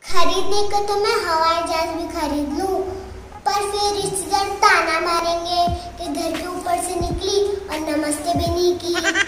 खरीदने को तो मैं हवाई जहाज भी खरीद लूं, पर फिर रिश्तेदार ताना मारेंगे कि घर के ऊपर से निकली और नमस्ते भी नहीं की।